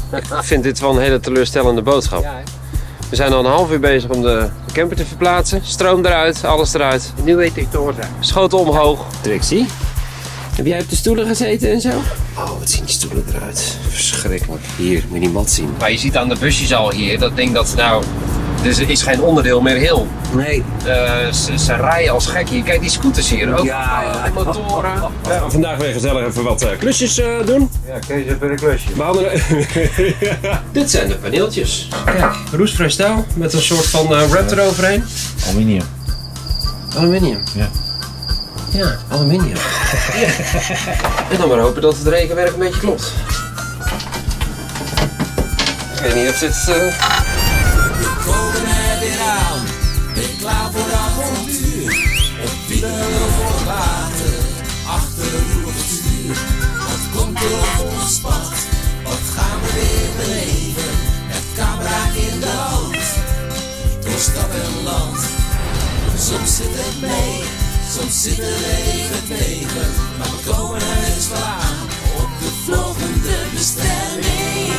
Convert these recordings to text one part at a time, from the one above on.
Ik vind dit wel een hele teleurstellende boodschap. Ja, hè? We zijn al een half uur bezig om de camper te verplaatsen. Stroom eruit, alles eruit. Nu weet ik door zijn. Schoten omhoog. Trixie, heb jij op de stoelen gezeten en zo? Oh, wat zien die stoelen eruit. Verschrikkelijk. Hier, moet je die mat zien. Maar je ziet aan de busjes al hier, dat ding dat nou... Dus er is geen onderdeel meer heel. Nee. Ze rijden als gek hier. Kijk die scooters hier ook. Ja. Motoren. Ja, vandaag weer gezellig even wat klusjes doen. Ja, Kees heeft weer een klusje. Dit zijn de paneeltjes. Kijk, roestvrij staal met een soort van wrap eroverheen. Aluminium. Aluminium. Ja. Ja, aluminium. Ja. En dan maar hopen dat het rekenwerk een beetje klopt. Ik weet niet of dit... We komen er weer aan, ben klaar voor de avontuur. Op wielen voor water, achter een roer op het stuur. Wat komt er op ons pad, wat gaan we weer beleven? Met camera in de hand, door stad en land. Soms zit het mee, soms zit het even tegen. Maar we komen er eens wel aan, op de volgende bestemming.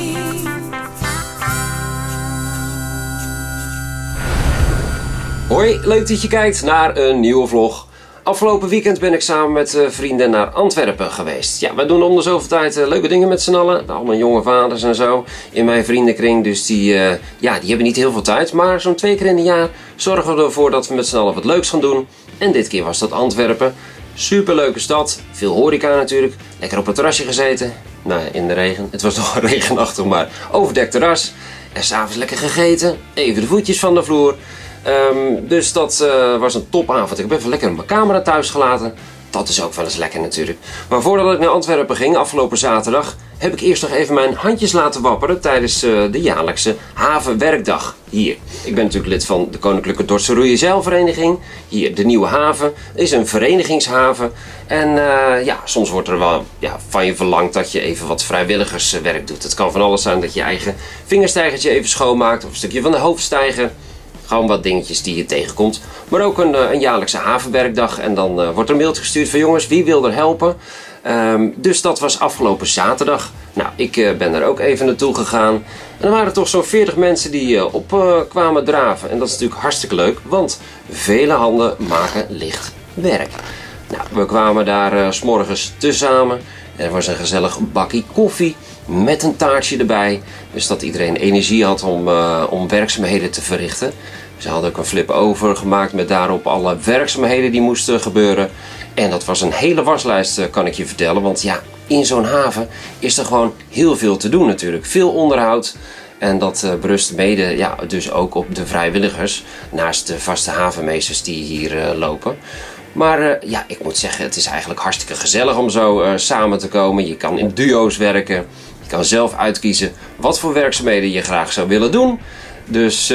Hoi, leuk dat je kijkt naar een nieuwe vlog. Afgelopen weekend ben ik samen met vrienden naar Antwerpen geweest. Ja, wij doen om de zoveel tijd leuke dingen met z'n allen. Allemaal jonge vaders en zo in mijn vriendenkring. Dus die hebben niet heel veel tijd. Maar zo'n 2 keer in een jaar zorgen we ervoor dat we met z'n allen wat leuks gaan doen. En dit keer was dat Antwerpen. Superleuke stad. Veel horeca natuurlijk. Lekker op het terrasje gezeten. Nou, in de regen. Het was nog regenachtig, maar overdekt terras. En s'avonds lekker gegeten. Even de voetjes van de vloer. Dus dat was een topavond. Ik heb even lekker mijn camera thuis gelaten. Dat is ook wel eens lekker natuurlijk. Maar voordat ik naar Antwerpen ging, afgelopen zaterdag, heb ik eerst nog even mijn handjes laten wapperen tijdens de jaarlijkse havenwerkdag hier. Ik ben natuurlijk lid van de Koninklijke Dordtse Roeienzeilvereniging. Hier, de Nieuwe Haven. Het is een verenigingshaven. En soms wordt er wel van je verlangd dat je even wat vrijwilligerswerk doet. Het kan van alles zijn dat je eigen vingerstijgertje even schoonmaakt of een stukje van de hoofdstijger. Gewoon wat dingetjes die je tegenkomt. Maar ook een jaarlijkse havenwerkdag. En dan wordt er een mailtje gestuurd van jongens, wie wil er helpen? Dus dat was afgelopen zaterdag. Nou, ik ben er ook even naartoe gegaan. En er waren toch zo'n 40 mensen die op kwamen draven. En dat is natuurlijk hartstikke leuk. Want vele handen maken licht werk. Nou, we kwamen daar 's morgens tezamen. Er was een gezellig bakkie koffie. Met een taartje erbij. Dus dat iedereen energie had om werkzaamheden te verrichten. Ze hadden ook een flip over gemaakt met daarop alle werkzaamheden die moesten gebeuren. En dat was een hele waslijst, kan ik je vertellen. Want ja, in zo'n haven is er gewoon heel veel te doen natuurlijk. Veel onderhoud. En dat berust mede dus ook op de vrijwilligers. Naast de vaste havenmeesters die hier lopen. Maar ik moet zeggen, het is eigenlijk hartstikke gezellig om zo samen te komen. Je kan in duo's werken. Je kan zelf uitkiezen wat voor werkzaamheden je graag zou willen doen. Dus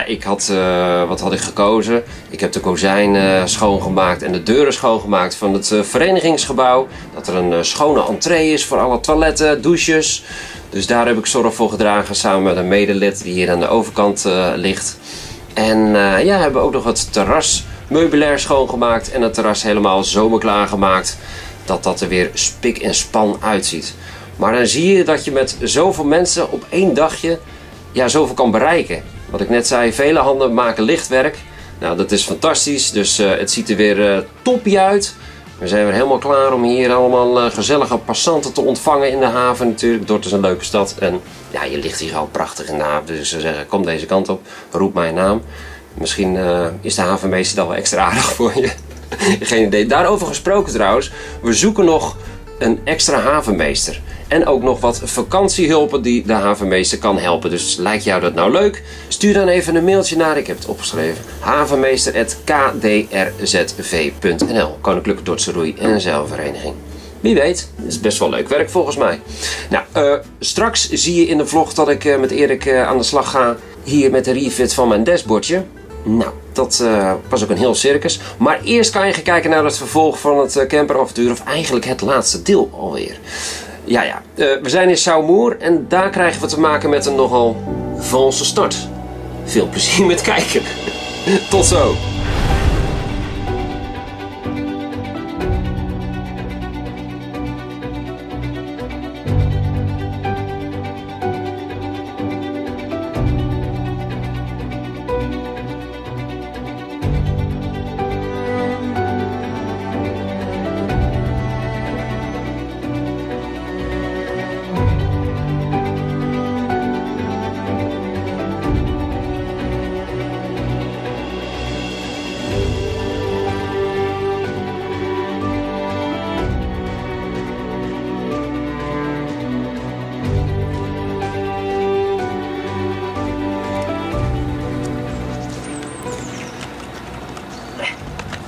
wat had ik gekozen? Ik heb de kozijnen schoongemaakt en de deuren schoongemaakt van het verenigingsgebouw. Dat er een schone entree is voor alle toiletten, douches. Dus daar heb ik zorg voor gedragen samen met een medelid die hier aan de overkant ligt. En hebben we ook nog het terras meubilair schoongemaakt en het terras helemaal zomerklaar gemaakt. Dat er weer spik en span uitziet. Maar dan zie je dat je met zoveel mensen op één dagje zoveel kan bereiken. Wat ik net zei, vele handen maken lichtwerk. Nou, dat is fantastisch. Dus het ziet er weer toppie uit. We zijn weer helemaal klaar om hier allemaal gezellige passanten te ontvangen in de haven natuurlijk. Dordten is een leuke stad. En ja, je ligt hier gewoon prachtig in de haven. Dus ze zeggen, kom deze kant op, roep mijn naam. Misschien is de havenmeester dan wel extra aardig voor je. Geen idee. Daarover gesproken trouwens. We zoeken nog een extra havenmeester. En ook nog wat vakantiehulpen die de havenmeester kan helpen. Dus lijkt jou dat nou leuk? Stuur dan even een mailtje naar, ik heb het opgeschreven, havenmeester@kdrzv.nl. Koninklijke Dordtse Roei- en Zeilvereniging. Wie weet, het is best wel leuk werk volgens mij. Nou, straks zie je in de vlog dat ik met Erik aan de slag ga. Hier met de refit van mijn dashboardje. Nou, dat was ook een heel circus. Maar eerst kan je gaan kijken naar het vervolg van het camperavontuur. Of eigenlijk het laatste deel alweer. We zijn in Saumur en daar krijgen we te maken met een nogal valse start. Veel plezier met kijken. Tot zo.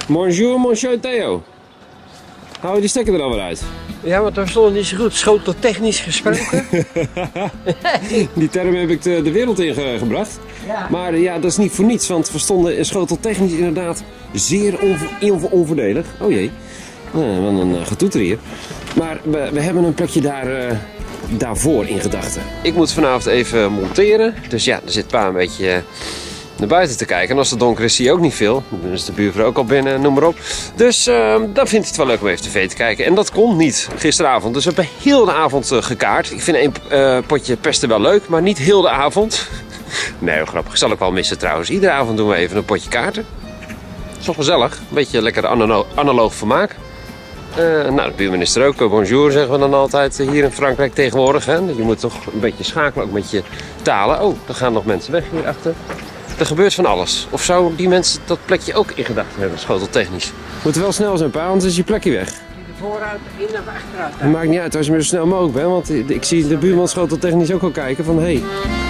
Bonjour, monsieur Theo. Hou je die stekker er alweer uit? Ja, want we stonden niet zo goed. Schoteltechnisch gesproken. Die term heb ik de wereld ingebracht. Ja. Maar ja, dat is niet voor niets, want we stonden schoteltechnisch inderdaad zeer onvoordelig. Oh jee, wat een getoeter hier. Maar we hebben een plekje daarvoor in gedachten. Ik moet vanavond even monteren, dus ja, er zit pa een beetje naar buiten te kijken. En als het donker is, zie je ook niet veel. Dan is de buurvrouw ook al binnen, noem maar op. Dus dan vindt hij het wel leuk om even tv te kijken. En dat kon niet gisteravond. Dus we hebben heel de avond gekaart. Ik vind één potje pesten wel leuk, maar niet heel de avond. Nee, heel grappig. Zal ik wel missen trouwens. Iedere avond doen we even een potje kaarten. Is wel gezellig. Een beetje lekker analoog vermaak. Nou, de buurman is er ook. Bonjour zeggen we dan altijd hier in Frankrijk tegenwoordig. Hè? Je moet toch een beetje schakelen, ook met je talen. Oh, er gaan nog mensen weg hierachter. Er gebeurt van alles. Of zou die mensen dat plekje ook in gedachten hebben, schoteltechnisch? Moet wel snel zijn, pa, anders is je plekje weg. De vooruit, in of achteruit. Het maakt niet uit als je maar zo snel mogelijk bent, want ik zie de buurman schoteltechnisch ook al kijken van hey.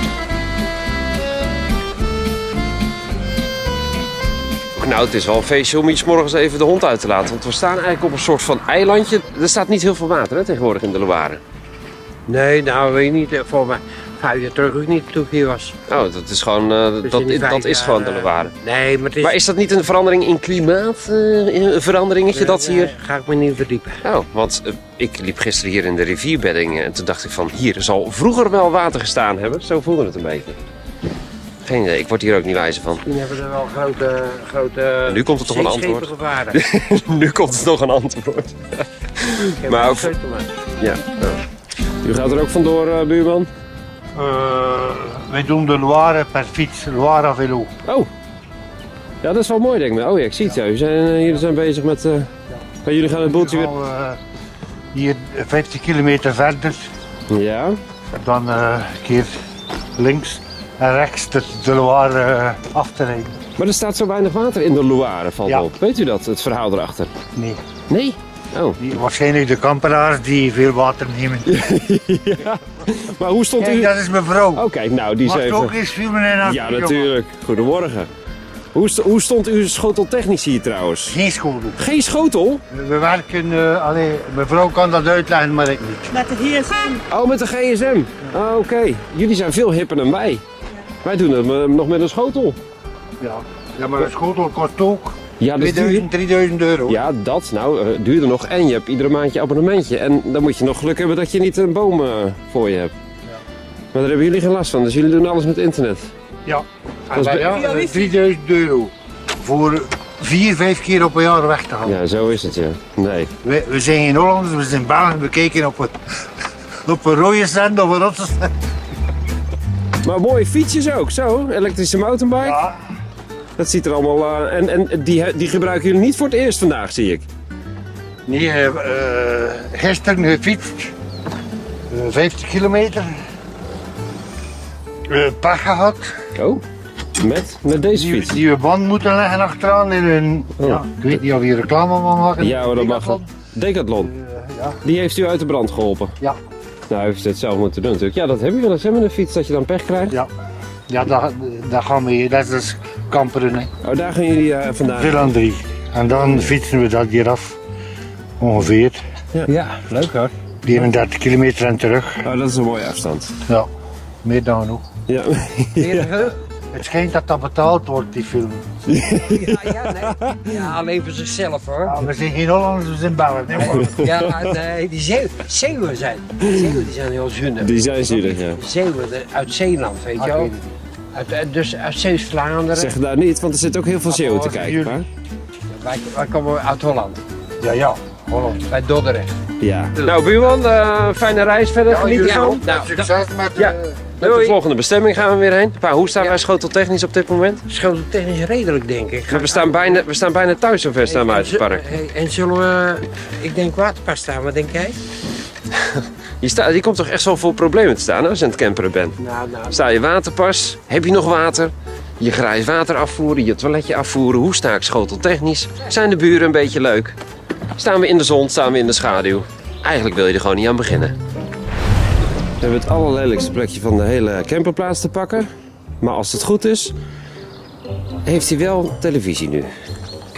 Nou, het is wel een feestje om iets morgens even de hond uit te laten. Want we staan eigenlijk op een soort van eilandje. Er staat niet heel veel water hè, tegenwoordig in de Loire. Nee, nou weet je niet. Voor mij 5 jaar terug ook niet toen ik hier was. Oh, dat is gewoon, dat is gewoon de Loire. Nee, maar het is... Maar is dat niet een verandering in klimaat? Een veranderingetje dat hier... Ga ik me niet verdiepen. Oh, want ik liep gisteren hier in de rivierbedding en toen dacht ik van hier zal vroeger wel water gestaan hebben. Zo voelde het een beetje. Geen idee, ik word hier ook niet wijzer van. Misschien hebben er wel grote Nu komt er toch een antwoord. Gevaren. Nu komt er nog een antwoord. Maar ook... Ja. Nou. U gaat er ook vandoor, buurman? Wij doen de Loire per fiets, Loire à vélo. Oh. Ja, dat is wel mooi denk ik. Oh ja, ik zie het ja. Jullie zijn bezig met... jullie gaan het boeltje weer... Hier 50 kilometer verder. Ja. Dan een keer links en rechts de Loire af te rijden. Maar er staat zo weinig water in de Loire, valt Ja. op. Weet u dat, het verhaal erachter? Nee. Nee? Oh. Waarschijnlijk de kamperaars die veel water nemen. Ja. Maar hoe stond Kijk, u... dat is mijn vrouw. Oh kijk, nou die is Mag even... het ook eens filmen en Ja, natuurlijk. Goedemorgen. Hoe stond uw schoteltechnisch hier trouwens? Geen schotel. Geen schotel? We werken, mijn vrouw kan dat uitleggen, maar ik niet. Met de GSM. Oh, met de GSM. Oh, oké. Jullie zijn veel hipper dan wij. Wij doen het nog met een schotel. Ja, maar een schotel kost ook Ja, dat is duur. 2000, 3000 euro. Ja, dat. Nou, duurder nog. En je hebt iedere maand je abonnementje. En dan moet je nog geluk hebben dat je niet een boom voor je hebt. Maar daar hebben jullie geen last van. Dus jullie doen alles met internet. Ja. Dat is Ja, 3000 euro. Voor 4, 5 keer op een jaar weg te gaan. Ja, zo is het, ja. Nee. We zijn geen Hollanders, we zijn Belgen. We kijken op een rode zend of een rotte zend. Maar mooie fietsjes ook, zo. Elektrische mountainbike. Ja. Dat ziet er allemaal... en die gebruiken jullie niet voor het eerst vandaag, zie ik. Nee, gisteren gefietst. 50 kilometer. Pech gehad. Oh, met deze fiets? Die we band moeten leggen achteraan in een... Oh. Ja, ik weet niet of je reclame mag maken. Ja, hoor, dat mag wel. Decathlon. Ja. Die heeft u uit de brand geholpen. Ja. Nou, heeft ze het zelf moeten doen natuurlijk. Ja, dat heb je wel eens hè, met een fiets, dat je dan pech krijgt. Ja, ja daar gaan we, dat is dus kamperen. Hè. Oh, daar gaan jullie vandaag. Villan 3. En dan fietsen we dat hier af. Ongeveer. Ja, leuk hoor. 31 kilometer en terug. Oh, dat is een mooie afstand. Ja, meer dan genoeg. Ja. Het schijnt dat dat betaald wordt, die film. Nee. Ja, alleen voor zichzelf hoor. Ja, we zijn geen Hollanders, we zijn Belgen. Hè, Ja, nee, die Zeeuwen zijn. Zeeuwen die zijn heel zuinig. Die zijn zielig, ja. Zeeuwen uit Zeeland, weet je wel. Dus uit Zeeuws-Vlaanderen. Zeg daar niet, want er zit ook heel veel Zeeuwen te kijken. jullie. Maar. Wij komen uit Holland. Ja, Holland. Bij Dordrecht. Ja. Nou, buurman, fijne reis verder. Geniet ervan. Nou, Succes met... Ja. Met de volgende bestemming gaan we weer heen. Pa, hoe staan wij schoteltechnisch op dit moment? schoteltechnisch redelijk, denk ik. We staan bijna thuis, zo ver staan we uit het park. En zullen we, ik denk waterpas staan, wat denk jij? Je komt toch echt wel voor problemen te staan als je aan het camperen bent. Nou, Sta je waterpas, heb je nog water? Je grijs water afvoeren, je toiletje afvoeren. Hoe sta ik schoteltechnisch? Zijn de buren een beetje leuk? Staan we in de zon, staan we in de schaduw? Eigenlijk wil je er gewoon niet aan beginnen. We hebben het allerlelijkste plekje van de hele camperplaats te pakken. Maar als het goed is, heeft hij wel televisie nu.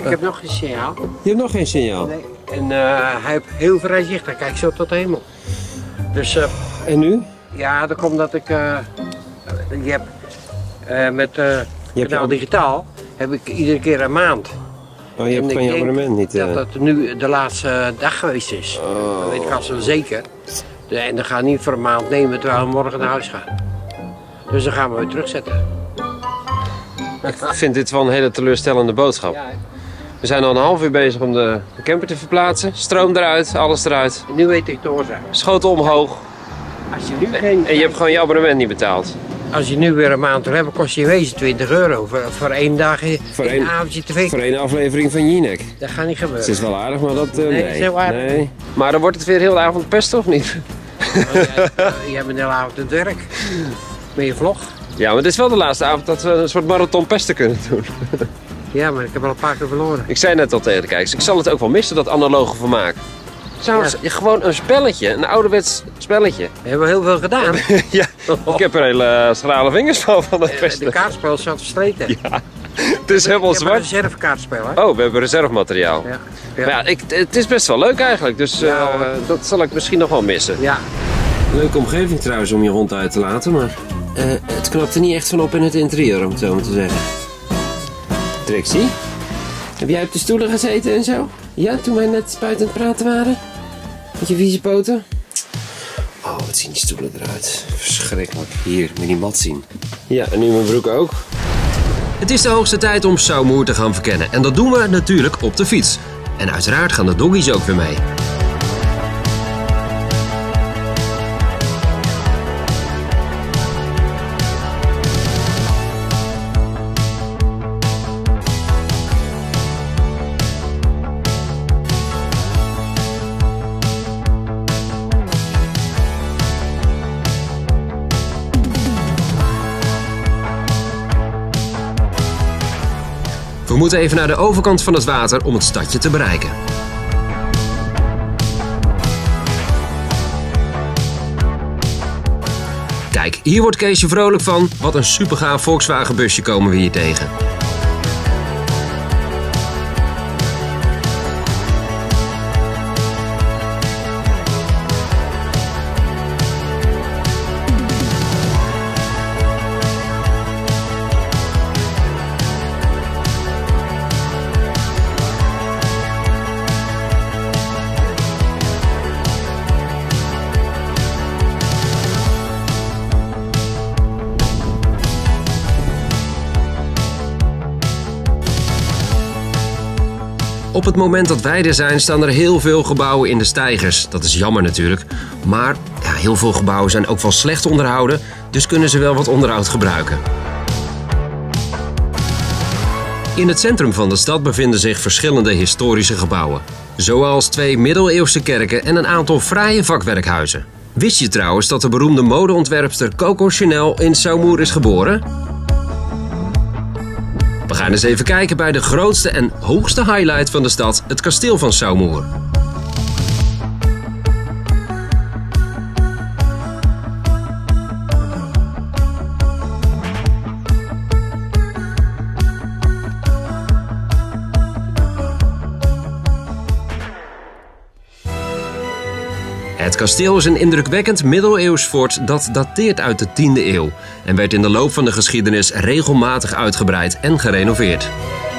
Ik heb nog geen signaal. Je hebt nog geen signaal. Nee. En hij heeft heel vrij zicht. Hij kijkt zo tot de hemel. Dus En nu? ja, dat komt dat ik... je hebt met Kanaal Digitaal heb ik iedere keer een maand. Oh, je hebt En van ik je denk abonnement niet. Dat het nu de laatste dag geweest is. Dat weet ik al zo zeker. En dan gaan we niet voor een maand nemen terwijl we morgen naar huis gaan. Dus dan gaan we weer terugzetten. Ik vind dit wel een hele teleurstellende boodschap. Ja, We zijn al een half uur bezig om de camper te verplaatsen. Stroom eruit, alles eruit. nu weet ik de oorzaak. Schoten omhoog. Als je nu geen... En je hebt gewoon je abonnement niet betaald. Als je nu weer een maand wil hebben, kost je in wezen €20 voor 1 dag Voor een één- avondje tv. Voor één aflevering van Jinek. Dat gaat niet gebeuren. Het is wel aardig, maar dat... Nee, het is heel aardig. Nee. Maar dan wordt het weer heel de avond pesten, of niet? Jij bent de hele avond aan het werk. Met je vlog. Ja, maar dit is wel de laatste avond dat we een soort marathon pesten kunnen doen. Ja, maar ik heb al een paar keer verloren. Ik zei net al tegen de kijkers, ik zal het ook wel missen, dat analoge vermaak. Trouwens, gewoon een spelletje, een ouderwets spelletje. We hebben heel veel gedaan. Ja, ik heb er hele schrale vingers van het De pesten. kaartspel zat versleten. Ja, het is helemaal Ik heb een zwart. reservekaartspel, hè? Oh, we hebben reservemateriaal. Ja. Maar ja, het is best wel leuk eigenlijk, dus Ja, hoor. dat zal ik misschien nog wel missen. Ja. Leuke omgeving trouwens om je hond uit te laten, maar het knapt er niet echt van op in het interieur, om het zo maar te zeggen. Trixie, heb jij op de stoelen gezeten en zo? Ja, toen wij net buiten aan het praten waren? Met je vieze poten? Oh, wat zien die stoelen eruit. Verschrikkelijk. Hier, moet je die mat zien. Ja, en nu mijn broek ook. Het is de hoogste tijd om Saumur te gaan verkennen. En dat doen we natuurlijk op de fiets. En uiteraard gaan de doggies ook weer mee. We moeten even naar de overkant van het water om het stadje te bereiken. Kijk, hier wordt Keesje vrolijk van. Wat een supergaaf Volkswagen busje komen we hier tegen. Op het moment dat wij er zijn, staan er heel veel gebouwen in de steigers. Dat is jammer natuurlijk. Maar ja, heel veel gebouwen zijn ook wel slecht onderhouden, dus kunnen ze wel wat onderhoud gebruiken. In het centrum van de stad bevinden zich verschillende historische gebouwen. Zoals 2 middeleeuwse kerken en een aantal fraaie vakwerkhuizen. Wist je trouwens dat de beroemde modeontwerpster Coco Chanel in Saumur is geboren? We gaan eens even kijken bij de grootste en hoogste highlight van de stad, het kasteel van Saumur. Het kasteel is een indrukwekkend middeleeuws fort dat dateert uit de 10e eeuw en werd in de loop van de geschiedenis regelmatig uitgebreid en gerenoveerd.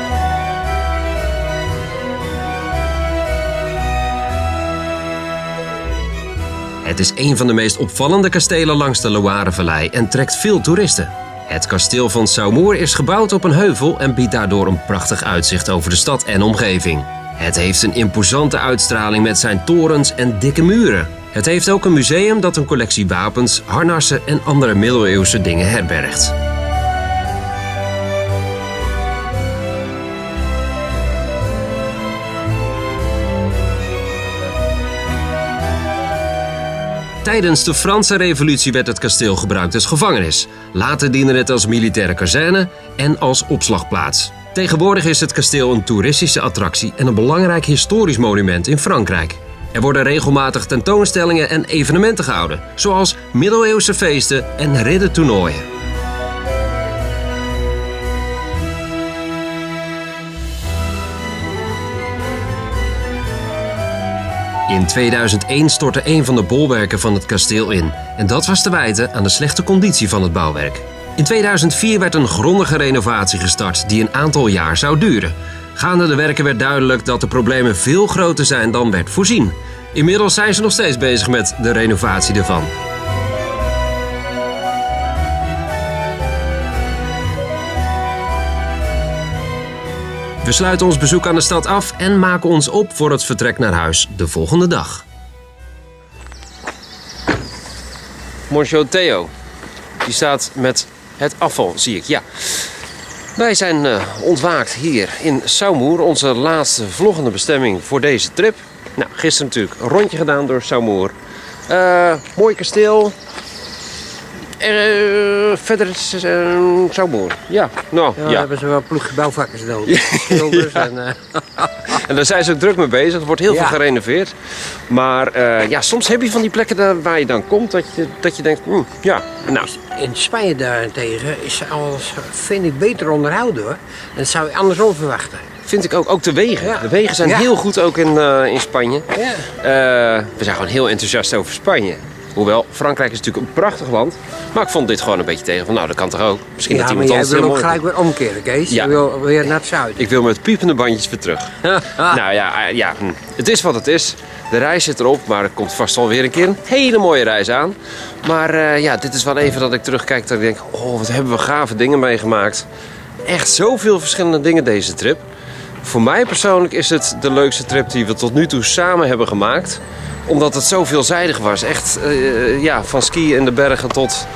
Het is een van de meest opvallende kastelen langs de Loirevallei en trekt veel toeristen. Het kasteel van Saumur is gebouwd op een heuvel en biedt daardoor een prachtig uitzicht over de stad en omgeving. Het heeft een imposante uitstraling met zijn torens en dikke muren. Het heeft ook een museum dat een collectie wapens, harnassen en andere middeleeuwse dingen herbergt. Tijdens de Franse Revolutie werd het kasteel gebruikt als gevangenis. Later diende het als militaire kazerne en als opslagplaats. Tegenwoordig is het kasteel een toeristische attractie en een belangrijk historisch monument in Frankrijk. Er worden regelmatig tentoonstellingen en evenementen gehouden, zoals middeleeuwse feesten en riddertoernooien. In 2001 stortte een van de bolwerken van het kasteel in. En dat was te wijten aan de slechte conditie van het bouwwerk. In 2004 werd een grondige renovatie gestart die een aantal jaar zou duren. Gaande de werken werd duidelijk dat de problemen veel groter zijn dan werd voorzien. Inmiddels zijn ze nog steeds bezig met de renovatie ervan. We sluiten ons bezoek aan de stad af en maken ons op voor het vertrek naar huis de volgende dag. Monsieur Theo, die staat met het afval, zie ik. Ja. Wij zijn ontwaakt hier in Saumur, onze laatste vloggende bestemming voor deze trip. Nou, gisteren natuurlijk een rondje gedaan door Saumur. Mooi kasteel. Verder is Saumur. Ja, nou, Ja, ja. hebben ze wel ploeg bouwvakkers nodig. Schilders en, En daar zijn ze ook druk mee bezig. Er wordt heel veel gerenoveerd. Maar ja, soms heb je van die plekken waar je dan komt dat je denkt, ja, nou. In Spanje daarentegen is alles, vind ik, beter onderhouden hoor. Dat zou je andersom verwachten. Vind ik ook de wegen. Ja. De wegen zijn Ja. heel goed ook in Spanje. Ja. We zijn gewoon heel enthousiast over Spanje. Hoewel, Frankrijk is natuurlijk een prachtig land. Maar ik vond dit gewoon een beetje tegen van, nou dat kan toch ook. Misschien Ja, dat maar iemand jij anders wil heel ook mooi... gelijk weer omkeren, Kees. Ja. Je wil weer naar het zuiden. Ik wil met piepende bandjes weer terug. Nou ja, het is wat het is. De reis zit erop, maar er komt vast wel weer een keer een hele mooie reis aan. Maar ja, dit is wel even dat ik terugkijk dat ik denk, oh wat hebben we gave dingen meegemaakt. Echt zoveel verschillende dingen deze trip. Voor mij persoonlijk is het de leukste trip die we tot nu toe samen hebben gemaakt. Omdat het zo veelzijdig was. Echt ja, van skiën in de bergen tot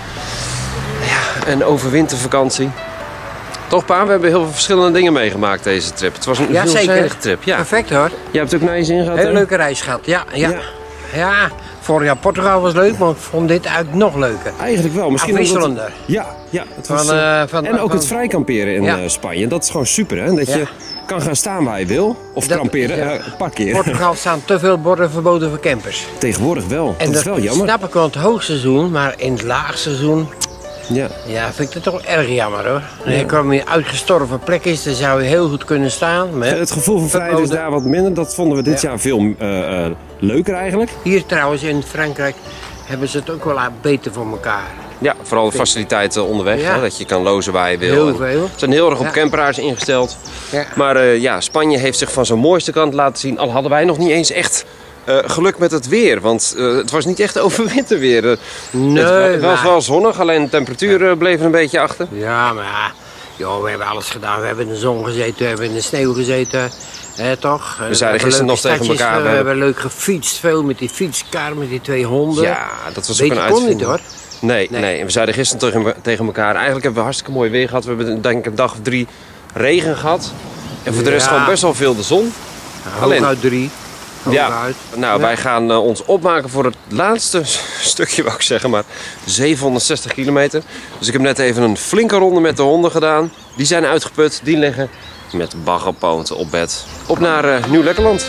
ja, een overwintervakantie. Toch pa, we hebben heel veel verschillende dingen meegemaakt deze trip. Het was een Ja, veelzijdige zeker. trip. Ja. Perfect hoor. Jij hebt ook naar je zin gehad, Hele hè? leuke reis gehad. Ja, ja. Ja. Ja, vorig jaar Portugal was leuk, maar ik vond dit eigenlijk nog leuker. Eigenlijk wel. Misschien Afwisselender. Ja, het was, Van, en ook het vrij kamperen in Ja. Spanje. Dat is gewoon super, hè? Dat Ja. je kan gaan staan waar je wil. Of Dat- kamperen, ja. parkeren. Portugal staan te veel borden verboden voor campers. Tegenwoordig wel. En dat is wel jammer. snap ik wel in het hoogseizoen, maar in het laagseizoen, Ja. ja, vind ik het toch erg jammer hoor. En je kwam in uitgestorven plekjes, daar zou je heel goed kunnen staan. Met Het gevoel van vrijheid is daar wat minder. Dat vonden we dit jaar veel leuker eigenlijk. Hier trouwens in Frankrijk hebben ze het ook wel beter voor elkaar. Ja, vooral de faciliteiten onderweg. Ja. Hè, dat je kan lozen waar je wil. Heel En veel. Ze zijn heel erg op Ja. camperaars ingesteld. Ja. Maar ja, Spanje heeft zich van zijn mooiste kant laten zien. Al hadden wij nog niet eens echt geluk met het weer. Want het was niet echt overwinterweer. Nee, Het was maar- wel zonnig, alleen de temperatuur bleef er een beetje achter. Ja, maar ja, joh, we hebben alles gedaan. We hebben in de zon gezeten, we hebben in de sneeuw gezeten. Toch? We zeiden gisteren nog tegen elkaar, We hebben leuk gefietst, veel met die fietskar, met die 2 honden. Ja, dat was ook Beter een kon uitvinding. niet hoor. Nee. Nee. En we zeiden gisteren tegen elkaar, eigenlijk hebben we hartstikke mooi weer gehad. We hebben denk ik een dag of 3 regen gehad. En voor de rest Ja. gewoon best wel veel de zon. Alleen- Hooguit 3. Ja, Hooguit. nou Ja. wij gaan ons opmaken voor het laatste stukje, wou ik zeggen, maar 760 kilometer. Dus ik heb net even een flinke ronde met de honden gedaan. Die zijn uitgeput, die liggen met baggerpoten op bed. Op naar Nieuw-Lekkerland.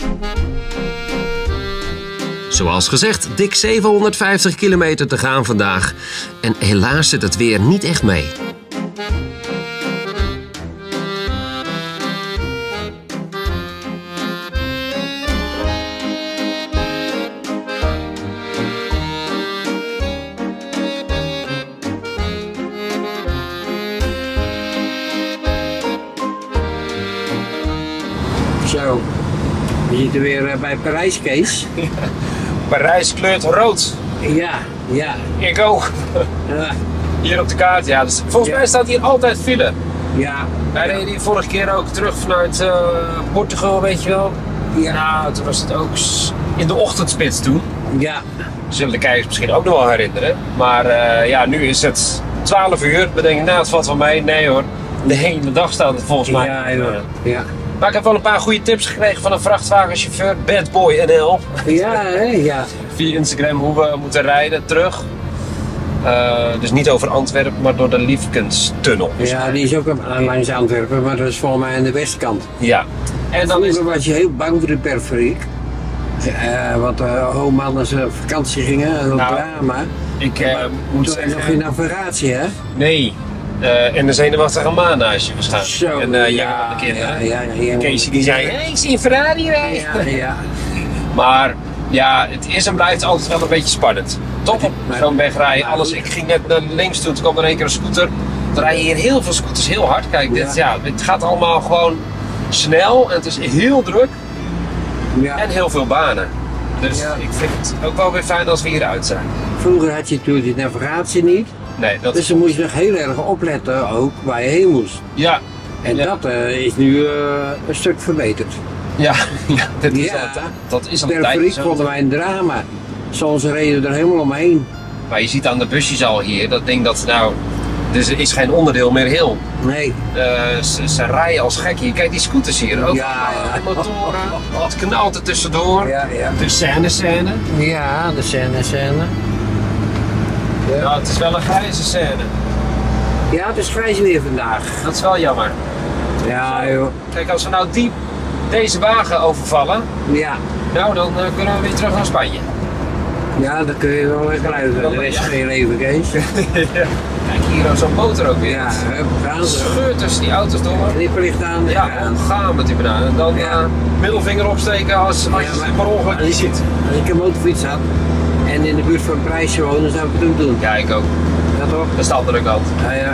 Zoals gezegd, dik 750 kilometer te gaan vandaag. En helaas zit het weer niet echt mee. Zo, we zitten weer bij Parijs, Kees. Parijs kleurt rood. Ja, ja. Ik ook. Ja, Hier op de kaart, ja. Dus volgens Ja. mij staat hier altijd file. ja. Wij reden hier vorige keer ook terug vanuit Portugal, weet je wel. Ja. Nou, toen was het ook in de ochtendspits toen. Ja, Zullen de kijkers misschien ook nog wel herinneren. Maar ja, nu is het 12 uur. We denken, nou, het valt wel mee. Nee hoor, de hele dag staat het volgens mij. ja, joh. Ja. Maar ik heb wel een paar goede tips gekregen van een vrachtwagenchauffeur, Bad Boy NL. Ja, hè? Ja. Via Instagram hoe we moeten rijden terug. Dus niet over Antwerpen, maar door de Liefkenstunnel. Ja, die is ook langs Antwerpen, maar dat is volgens mij aan de westkant. Ja. En dan is Vroeger was je heel bang voor de periferiek. Want oma als ze op vakantie gingen, en dat Nou, drama. ik moet Toen nog zeggen, geen navigatie, hè? nee. En de zenuwachtige maan naast je waarschijnlijk. Zo, En ja, de kinderen. ja. Casey die zei, hey, ik zie een Ferrari rijden. Ja, ja. Maar ja, het is en blijft altijd wel een beetje spannend. Toch op zo'n weg rijden. Alles, ik ging net naar links toe, toen kwam er in één keer een scooter. Er rijden hier heel veel scooters heel hard. Kijk, dit gaat allemaal gewoon snel en het is heel druk. Ja. En heel veel banen. Dus ik vind het ook wel weer fijn als we hieruit zijn. Vroeger had je natuurlijk die navigatie niet. Nee, dat Dus dan moest je nog heel erg opletten ook waar je heen moest. Ja. En Ja. dat is nu een stuk verbeterd. Ja, dat is Ja. dat is al een Per tijd fabriek zo. vonden wij een drama. Soms reden we er helemaal omheen. Maar je ziet aan de busjes al hier, dat ding dat nou... Dus er is geen onderdeel meer heel. Nee. Ze rijden als gek hier. Kijk die scooters hier ook. Ja. Motoren. Het knalt er tussendoor. Ja. De scène. Ja, de scène. Ja, het is wel een grijze scène. Ja, het is grijs weer vandaag. Dat is wel jammer. Ja, joh. Kijk, als we nou deze wagen overvallen, Ja. nou dan kunnen we weer terug naar Spanje. Ja, dan kun je wel lekker luisteren. De rest van je leven, Kees. Kijk hier zo'n motor ook weer. Ja, gaan ze. Scheurt tussen die auto's door. Liplicht aan. Ja, gaan met die banaan. En dan middelvinger opsteken als je maar- het per ongeluk niet ziet. Als ik een motorfiets had en in de buurt van een prijsje woon, dan zou ik het ook doen. Ja, ik ook. Ja toch? Dat is de andere kant. Ja,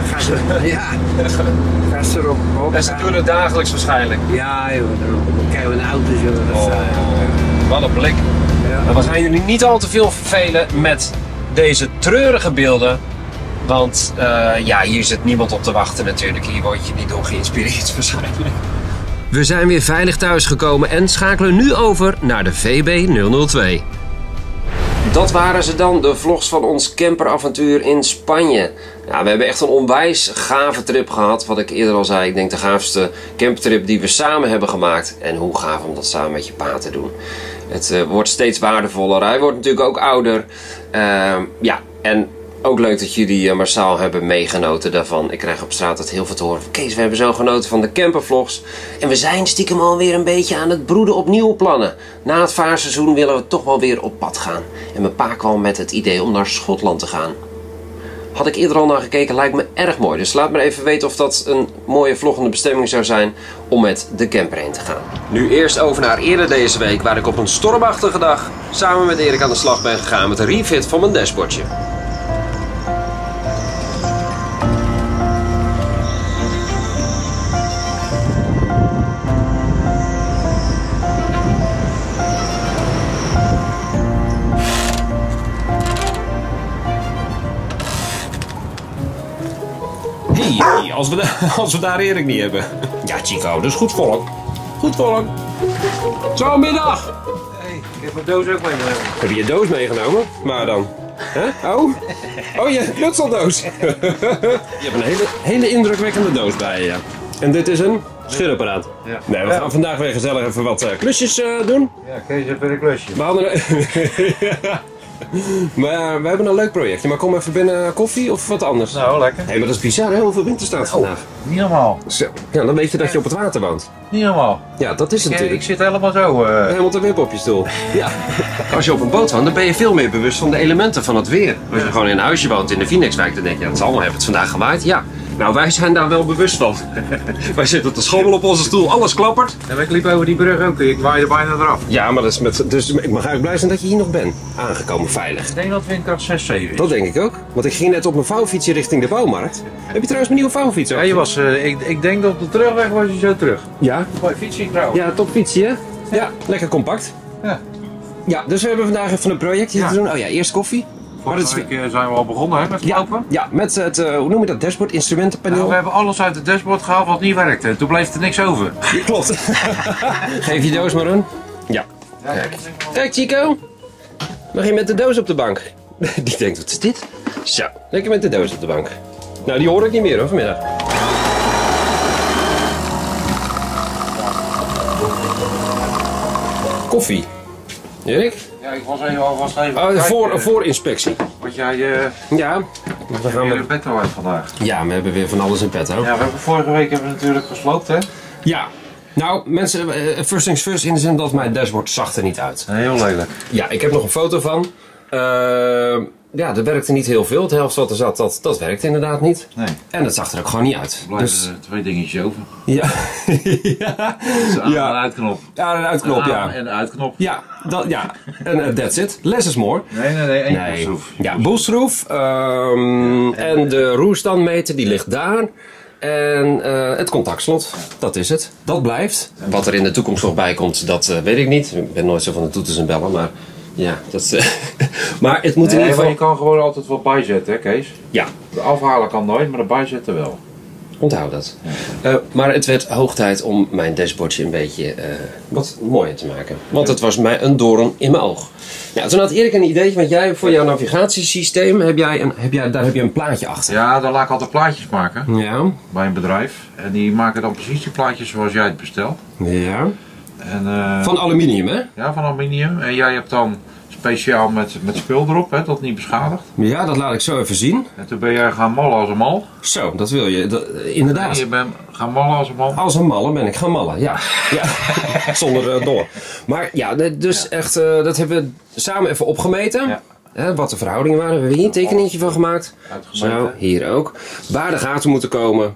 gas erop. En ze doen het dagelijks waarschijnlijk. Ja joh, dan krijgen we een auto zo. Oh, wat een blik. Ja. We gaan jullie niet al te veel vervelen met deze treurige beelden. Want hier zit niemand op te wachten natuurlijk. Hier word je niet door geïnspireerd waarschijnlijk. We zijn weer veilig thuisgekomen en schakelen nu over naar de VB002. Dat waren ze dan, de vlogs van ons camperavontuur in Spanje. Ja, we hebben echt een onwijs gave trip gehad. Wat ik eerder al zei, ik denk de gaafste campertrip die we samen hebben gemaakt. En hoe gaaf om dat samen met je pa te doen. Het wordt steeds waardevoller. Hij wordt natuurlijk ook ouder. En ook leuk dat jullie massaal hebben meegenoten daarvan. Ik krijg op straat het heel veel te horen. Kees, we hebben zo genoten van de campervlogs. En we zijn stiekem alweer een beetje aan het broeden op nieuwe plannen. Na het vaarseizoen willen we toch wel weer op pad gaan. En mijn pa kwam met het idee om naar Schotland te gaan. Had ik eerder al naar gekeken, lijkt me erg mooi. Dus laat me even weten of dat een mooie vloggende bestemming zou zijn om met de camper heen te gaan. Nu eerst over naar eerder deze week, waar ik op een stormachtige dag samen met Erik aan de slag ben gegaan met een refit van mijn dashboardje. Hey, als we daar Erik niet hebben. Ja, Chico, dat is goed volk. Goed volk. Zo, middag. Hey, ik heb mijn doos ook meegenomen. Heb je je doos meegenomen? Waar dan? Huh? Oh, je knutseldoos. Je hebt een hele indrukwekkende doos bij je. Ja. En dit is een scheerapparaat. Ja. Nee, we gaan vandaag weer gezellig even wat klusjes doen. Ja, Kees heeft weer een klusje. We hadden Maar we hebben een leuk projectje. Maar kom even binnen koffie of wat anders. Nou, lekker. Hé, maar dat is bizar, hè? Hoeveel wind er staat vandaag. Niet normaal. Zo. Ja, dan weet je dat je op het water woont. Niet normaal. Ja, dat is het natuurlijk. Ik zit helemaal zo. Helemaal te wippen op je stoel. Ja. Als je op een boot woont, dan ben je veel meer bewust van de elementen van het weer. Als je gewoon in een huisje woont in de Phoenixwijk, dan denk je, het zal wel, heeft het vandaag gewaaid? Ja. Nou, wij zijn daar wel bewust van. Wij zitten te schommelen op onze stoel, alles klappert. En ik liep over die brug ook. Ik waaide bijna eraf. Ja, maar dat is met, dus ik mag eigenlijk blij zijn dat je hier nog bent. Aangekomen veilig. Ik denk dat windkracht 6, 7 is. Dat denk ik ook. Want ik ging net op mijn vouwfietsje richting de bouwmarkt. Heb je trouwens mijn nieuwe vouwfiets ook? Ja, je was, ik denk dat op de terugweg was je zo terug. Ja. Mooi fietsje trouwens. Ja, topfietsje hè? Ja, lekker compact. Ja. Ja, dus we hebben vandaag even een projectje te doen. Oh ja, eerst koffie. Vorige week zijn we al begonnen hè, met lopen. Ja, met het, hoe noem je dat, dashboard, instrumentenpaneel. Nou, we hebben alles uit het dashboard gehaald wat niet werkte. Toen bleef er niks over. Klopt. Geef je doos maar een. Ja. Kijk Chico. Mag je met de doos op de bank? Die denkt, wat is dit? Zo, lekker met de doos op de bank. Nou, die hoor ik niet meer hoor vanmiddag. Koffie. Erik? Ja, ik was even Voorinspectie. wat jij Ja. We gaan weer met... in petto uit vandaag. Ja, we hebben weer van alles in petto. Ja, we hebben vorige week natuurlijk gesloopt hè. Ja. Nou, mensen, first things first in de zin dat mijn dashboard zag er niet uit. Heel lelijk. Ja, ik heb nog een foto van. ja, er werkte niet heel veel. Het helft wat er zat, dat werkte inderdaad niet. Nee. En het zag er ook gewoon niet uit. Er blijven Dus, er 2 dingetjes over. ja. ja. Dus de aan- Ja. en uitknop. Ja, een uitknop, De ja. aan- en de uitknop. Ja, ja. En that's it. Less is more. Nee, één boelschroef. Ja, boelschroef. En de roerstandmeter die ligt daar. En het contactslot, dat is het. Dat blijft. Wat er in de toekomst nog bij komt, dat weet ik niet. Ik ben nooit zo van de toeters en bellen, maar ja, dat... maar het moet in ieder maar geval... je kan gewoon altijd wat bijzetten, hè Kees? Ja, De afhalen kan nooit, maar de bijzetten wel. onthoud dat. Maar het werd hoog tijd om mijn dashboardje een beetje wat mooier te maken. Want het was mij een doorn in mijn oog. Nou, toen had Erik een ideetje, want jij voor jouw navigatiesysteem heb je een plaatje achter. Ja, daar laat ik altijd plaatjes maken Ja, bij een bedrijf. En die maken dan precies die plaatjes zoals jij het bestelt. ja. En, Van aluminium, hè? ja, van aluminium. En jij hebt dan speciaal met spul erop, hè, dat het niet beschadigt. Ja, dat laat ik zo even zien. En toen ben jij gaan mallen als een mal. Zo, dat wil je. Inderdaad. En je bent gaan mallen als een mal. Als een malle ben ik gaan mallen, ja. Ja. Zonder door. Maar ja, dus echt, dat hebben we samen even opgemeten. Ja. Hè, wat de verhoudingen waren. We hebben hier een tekeningetje van gemaakt. Uitgemeten. Zo, hier ook. Waar de gaten moeten komen.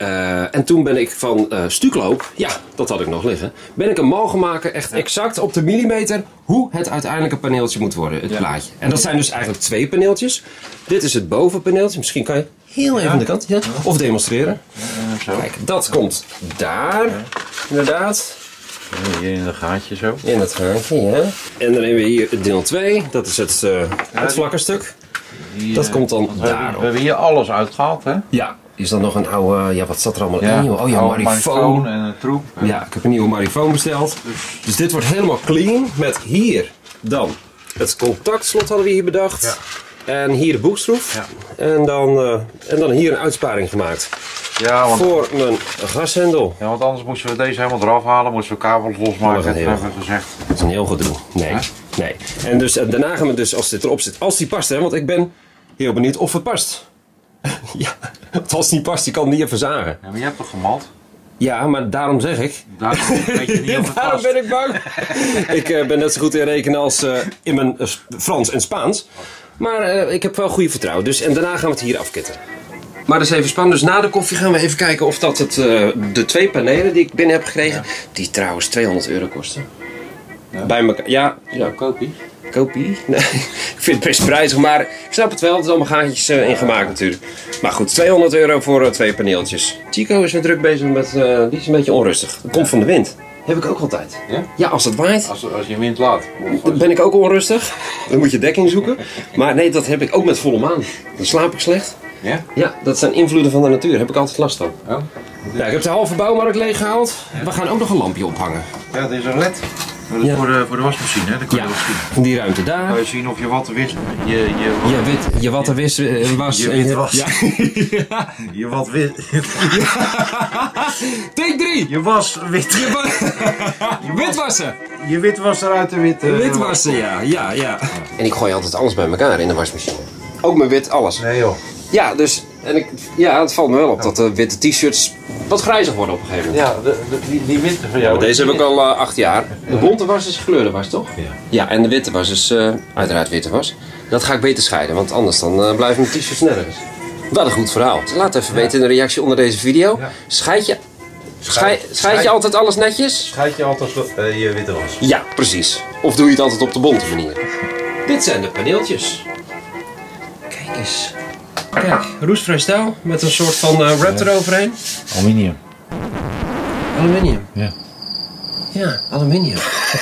En toen ben ik van stukloop, ja, dat had ik nog liggen, ben ik een mal gaan maken, echt exact op de millimeter, hoe het uiteindelijke paneeltje moet worden, het plaatje. En dat zijn dus eigenlijk 2 paneeltjes. Dit is het bovenpaneeltje, misschien kan je heel even aan de kant, ja, of demonstreren. Zo. Kijk, dat komt daar, inderdaad, Hier in een gaatje zo. in het gaatje, ja. En dan hebben we hier deel 2, dat is het vlakke stuk. Die, Dat komt dan want we daarop. hebben hier alles uitgehaald, hè? Ja, is dan nog een oude, ja, wat zat er allemaal in? joh? Oh ja, oude marifoon. en een troep. Ja, ik heb een nieuwe marifoon besteld. Dus dit wordt helemaal clean. Met hier dan het contactslot hadden we hier bedacht. Ja. En hier de boekschroef. Ja. En dan hier een uitsparing gemaakt. Ja, want, Voor mijn gashendel. ja, want anders moesten we deze helemaal eraf halen, moesten we kabels losmaken. Oh, dat En is toen heel- hebben we gezegd, Dat is een heel gedoe. Nee. Huh? Nee. En dus, daarna gaan we dus, als dit erop zit, als die past, hè, want ik ben heel benieuwd of het past. Ja, want als het niet past, die kan het niet even zagen. ja, maar je hebt toch gemald? Ja, maar daarom zeg ik. Daar weet je niet of het Daarom past. ben ik bang. Ik ben net zo goed in rekenen als in mijn Frans en Spaans. Maar ik heb wel goede vertrouwen. Dus, en daarna gaan we het hier afkitten. Maar dat is even spannend. Dus na de koffie gaan we even kijken of dat de 2 panelen die ik binnen heb gekregen, die trouwens €200 kosten. Ja. Bij elkaar. Ja, Kopie. kopie? Nee, ik vind het best prijzig, maar ik snap het wel. Het is allemaal gaatjes ingemaakt natuurlijk. Maar goed, €200 voor 2 paneeltjes. Chico is weer druk bezig met, die is een beetje onrustig. Dat komt van de wind. Heb ik ook altijd. Ja? Ja, als het waait, Als je wind laat. dan ben ik ook onrustig. Dan moet je dekking zoeken. Maar nee, dat heb ik ook met volle maan. Dan slaap ik slecht. Ja? Ja, dat zijn invloeden van de natuur. Daar heb ik altijd last van. Oh. Ja, ik heb de halve bouwmarkt leeggehaald. We gaan ook nog een lampje ophangen. Ja, dit is een led. Dat is Ja. voor de wasmachine, hè? Dan kun je Ja, dat zien. in die ruimte daar. Kan je zien of je wat wist. Je wat er was. Je wit was. Ja. Je wat wit. Take 3! Je was wit. Witwassen! Je wit was eruit de wit. Witwassen, ja. En ik gooi altijd alles bij elkaar in de wasmachine. Ook mijn wit, alles. Nee joh. Ja, dus... het valt me wel op dat de witte t-shirts wat grijzig worden op een gegeven moment. Ja, die witte van jou. Deze heb ik al 8 jaar. De bonte was is gekleurde was, toch? Ja. Ja, en de witte was is uiteraard witte was. Dat ga ik beter scheiden, want anders dan blijven mijn t-shirts nergens. Wat een goed verhaal. Laat even weten in de reactie onder deze video. Ja. Scheid je altijd alles netjes? Scheid je altijd je witte was. Ja, precies. Of doe je het altijd op de bonte manier? Dit zijn de paneeltjes. Kijk eens. Kijk, roestvrij staal met een soort van wrap eroverheen. Aluminium. Aluminium. Ja. Ja, aluminium.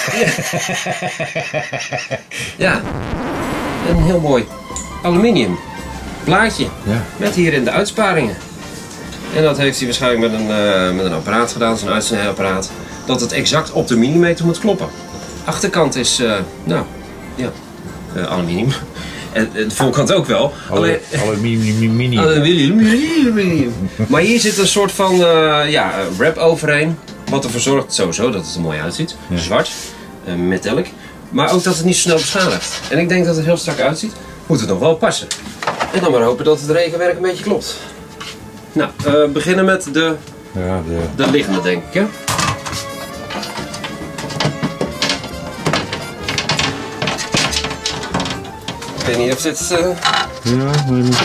Ja. Een heel mooi aluminium plaatje. Ja. Met hierin de uitsparingen. En dat heeft hij waarschijnlijk met een apparaat gedaan, zo'n uitsnijdapparaat. Dat het exact op de millimeter moet kloppen. Achterkant is, aluminium. En de voorkant ook wel. Alleen, Aluminium. aluminium. Maar hier zit een soort van wrap overheen. Wat ervoor zorgt sowieso dat het er mooi uitziet. Ja. Zwart, metallic. Maar ook dat het niet zo snel beschadigt. En ik denk dat het er heel strak uitziet. Moet het nog wel passen. En dan maar hopen dat het rekenwerk een beetje klopt. Nou, beginnen met de liggende, denk ik. Hè? weet niet of dit... Ja, weet niet.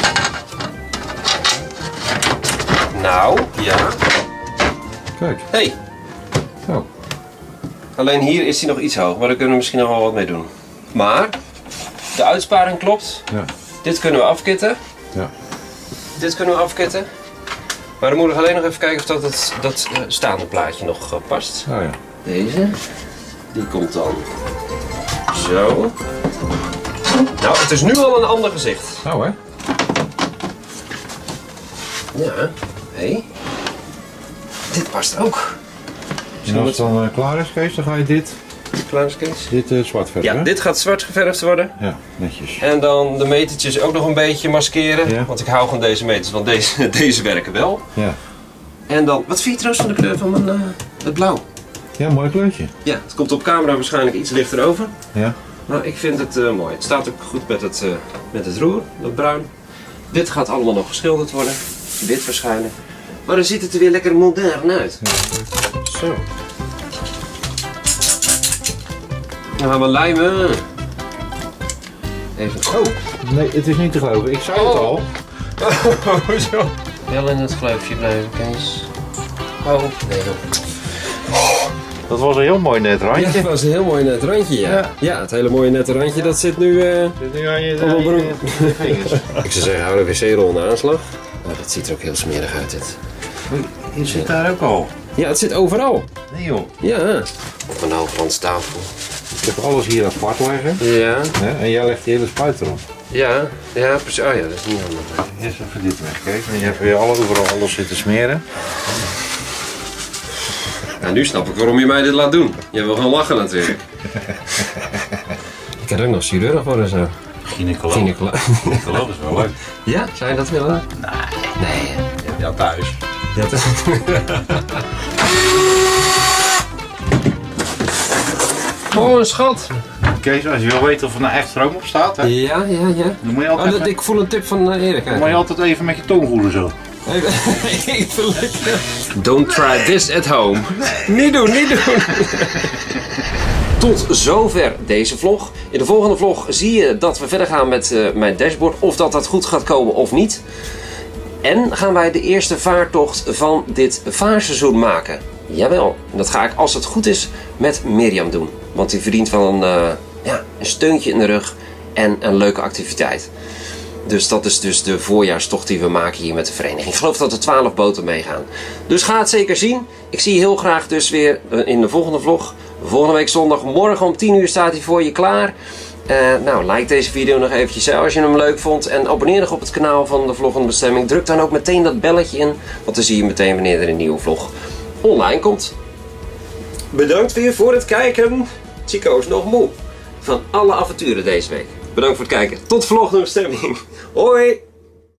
Nou, ja. Kijk. Hey. Oh. Alleen hier is hij nog iets hoog, maar daar kunnen we misschien nog wel wat mee doen. Maar, de uitsparing klopt. Ja. Dit kunnen we afkitten. Ja. Dit kunnen we afkitten. Maar dan moeten we alleen nog even kijken of dat staande plaatje nog past. Oh ja. Deze. Die komt dan zo. Nou, het is nu al een ander gezicht. Oh hè? Ja. Hé. Dit past ook. En als het dan klaar is, Kees, dan ga je dit Klaar is, Kees? zwart verven. Ja, dit gaat zwart geverfd worden. Ja, netjes. En dan de metertjes ook nog een beetje maskeren. Ja. Want ik hou van deze meters, want deze werken wel. Ja. En dan, wat vind je trouwens van de kleur van het blauw? Ja, mooi kleurtje. Ja, het komt op camera waarschijnlijk iets lichter over. Ja. Maar ik vind het mooi. Het staat ook goed met het roer, dat bruin. Dit gaat allemaal nog geschilderd worden. Wit waarschijnlijk. Maar dan ziet het er weer lekker modern uit. Zo. Dan gaan we lijmen. Even. Oh! Nee, het is niet te geloven. Ik zei het al. Hoezo? Wel in het gleufje blijven, Kees. Oh, nee joh. Dat was een heel mooi net randje. Ja, dat was een heel mooi net randje, ja. Ja, het hele mooie nette randje, dat zit nu... Zit nu aan je vingers. Ik zou zeggen, hou de wc-rol in de aanslag. Oh, dat ziet er ook heel smerig uit, dit. Je zit daar ook al. Ja, het zit overal. Nee joh. Ja. Op een hooglandstafel. Ik heb alles hier apart liggen. Ja. Hè? En jij legt die hele spuit erop. Ja, ja, precies. Oh ja, dat is niet handig. Eerst even dit wegkijken. En je hebt weer overal alles zitten smeren. Nou, nu snap ik waarom je mij dit laat doen. Je wil gewoon lachen natuurlijk. Ik kan ook nog chirurg worden zo. Gynaecoloog. Gynaecoloog is wel leuk. Ja, zou je dat willen? Nee. Ja, thuis. Ja, dat... Oh, een schat. Kees, als je wil weten of er nou echt stroom op staat, hè, Ja. dan moet je altijd, Oh, ik voel een tip van Erik. dan moet je altijd even met je tong voelen zo. Even lekker. Don't try this at home. Niet doen, niet doen. Tot zover deze vlog. In de volgende vlog zie je dat we verder gaan met mijn dashboard. Of dat goed gaat komen of niet. En gaan wij de eerste vaartocht van dit vaarseizoen maken. Jawel, dat ga ik als het goed is met Mirjam doen. Want die verdient wel een steuntje in de rug en een leuke activiteit. Dus dat is dus de voorjaarstocht die we maken hier met de vereniging. Ik geloof dat er 12 boten meegaan. Dus ga het zeker zien. Ik zie je heel graag dus weer in de volgende vlog. Volgende week zondag, morgen om 10 uur staat hij voor je klaar. Nou, like deze video nog eventjes als je hem leuk vond. En abonneer nog op het kanaal van de Vloggende Bestemming. Druk dan ook meteen dat belletje in. Want dan zie je meteen wanneer er een nieuwe vlog online komt. Bedankt weer voor het kijken. Chico is nog moe van alle avonturen deze week. Bedankt voor het kijken. Tot de volgende bestemming. Hoi!